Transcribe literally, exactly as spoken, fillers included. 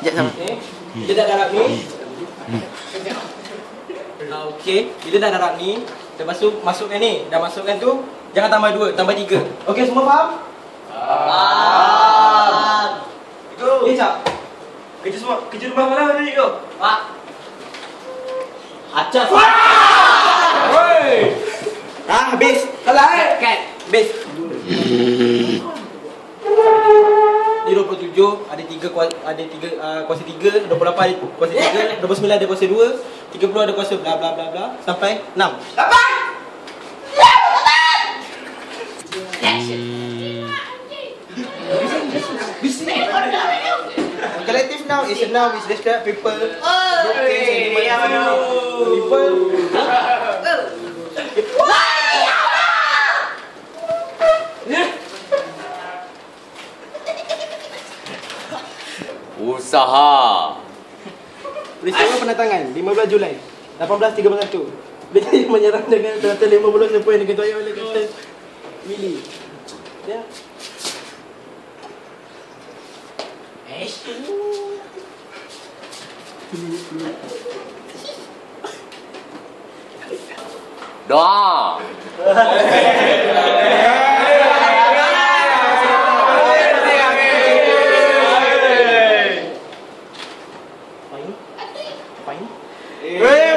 Sekejap sama. Okay. Dia dah darab ni. Ah, okey, bila dah darab ni, lepas tu masukkan ni. Dah masukkan tu, jangan tambah dua, tambah tiga. Okey, semua faham? Faham. Go. Ni cap. Kerja semua, kerja rumah mana ni kau? Pak. Acas. Woi. Ah, habis. Kalah eh. Kat. Habis. Ni dua puluh tujuh, ada tiga ada tiga uh, kuasa tiga, dua puluh lapan ada kuasa tiga, dua puluh sembilan ada kuasa dua, tiga puluh ada kuasa bla bla bla bla sampai enam. Lapan. Collective noun is a noun which describe people, group, things, animals, people. Usaha. Peristiwa penatangan lima belas Julai lapan belas tiga puluh satu. Dia menyerang dengan total lima puluh poin diketuai oleh Kapten Willy. Ya. Eish. Doa. Apa ini?